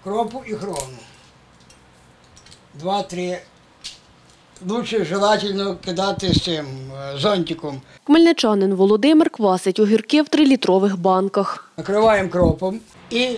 кропу і хрону. 2-3. Лучше желательно кидати з цим зонтиком. Хмельничанин Володимир квасить огірки в 3-літрових банках. Накриваємо кропом і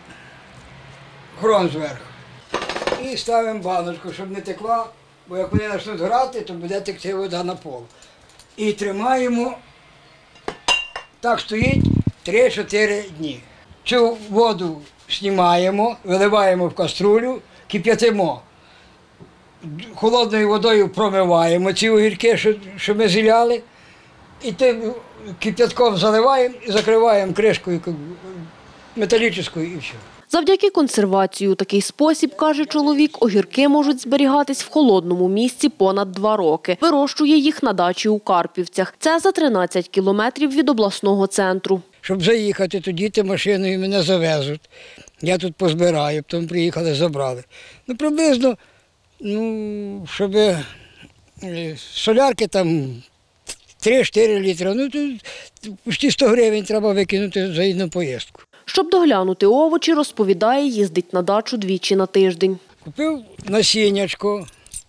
хрон зверху. І ставимо баночку, щоб не текла, бо як вони почнуть грати, то буде текти вода на пол. І тримаємо, так стоїть 3-4 дні. Цю воду знімаємо, виливаємо в каструлю, кип'ятимо. Холодною водою промиваємо ці огірки, що ми зіляли, і тим кип'ятком заливаємо і закриваємо кришкою металічною і все. Завдяки консервації у такий спосіб, каже чоловік, огірки можуть зберігатись в холодному місці понад 2 роки. Вирощує їх на дачі у Карпівцях. Це за 13 кілометрів від обласного центру. Щоб заїхати, то діти машиною мене завезуть. Я тут позбираю, потім приїхали, забрали. Приблизно, щоб солярки там 3-4 літри, то почти 100 гривень треба викинути за одну поїздку. Щоб доглянути овочі, розповідає, їздить на дачу 2 на тиждень. Купив насіннячко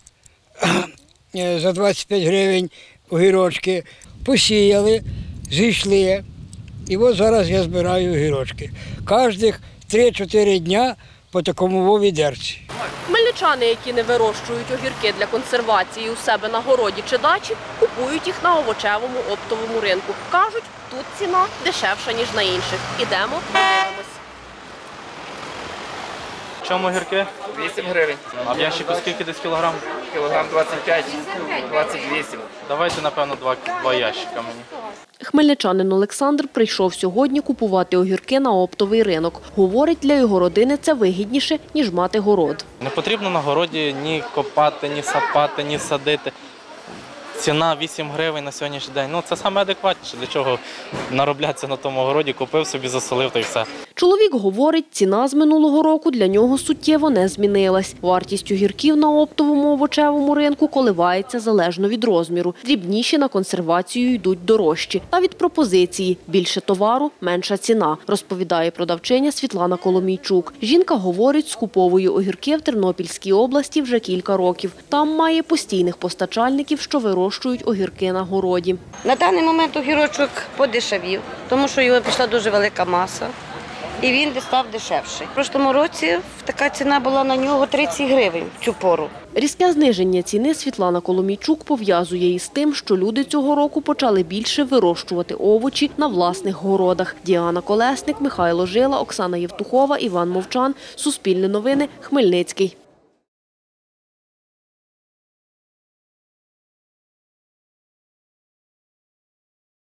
за 25 гривень огірочки, посіяли, зійшли. І от зараз я збираю огірочки. Кожних 3-4 дня по такому відерці. Хмельничани, які не вирощують огірки для консервації у себе на городі чи дачі, купують їх на овочевому оптовому ринку. Кажуть, тут ціна дешевша, ніж на інших. Ідемо, подивимось. В чому огірки? 8 гривень. А в ящику скільки десь кілограм? Кілограм 25, 28. Давайте, напевно, 2 ящика мені. Хмельничанин Олександр прийшов сьогодні купувати огірки на оптовий ринок. Говорить, для його родини це вигідніше, ніж мати город. Не потрібно на городі ні копати, ні сапати, ні садити. Ціна 8 гривень на сьогоднішній день. Це саме адекватніше. Для чого нароблятися на тому городі, купив собі, засолив та й все. Чоловік говорить, ціна з минулого року для нього суттєво не змінилась. Вартість огірків на оптовому овочевому ринку коливається залежно від розміру. Дрібніші на консервацію йдуть дорожчі. Та від пропозиції – більше товару – менша ціна, розповідає продавчиня Світлана Коломійчук. Жінка говорить, скуповує огірки в Тернопільській області вже кілька років. Там має постійних постачальників, що вирощують огірки на городі. На даний момент огірочок подешевів, тому що його пішла дуже велика маса. І він став дешевший. В прошлому році така ціна була на нього 30 гривень в цю пору. Різке зниження ціни Світлана Коломійчук пов'язує із тим, що люди цього року почали більше вирощувати овочі на власних городах. Діана Колесник, Михайло Жила, Оксана Євтухова, Іван Мовчан. Суспільне новини. Хмельницький.